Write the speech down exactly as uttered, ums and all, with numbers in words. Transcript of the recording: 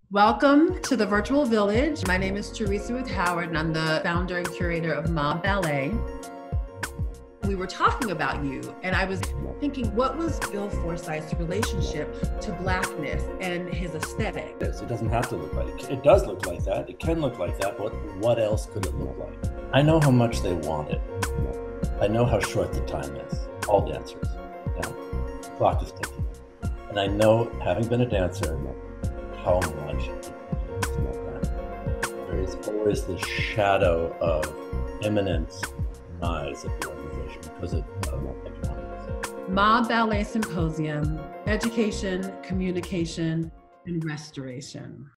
Welcome to the Virtual Village. My name is Teresa Ruth Howard, and I'm the founder and curator of Mob Ballet. We were talking about you, and I was thinking, what was Bill Forsyth's relationship to Blackness and his aesthetic? It doesn't have to look like it. It does look like that. It can look like that, but what else could it look like? I know how much they want it. I know how short the time is. All dancers. Yeah. Clock is ticking. And I know, having been a dancer, how much it takes time. There is always this shadow of imminent rise of the organization because of uh, economics. Mob Ballet Symposium, Education, Communication, and Restoration.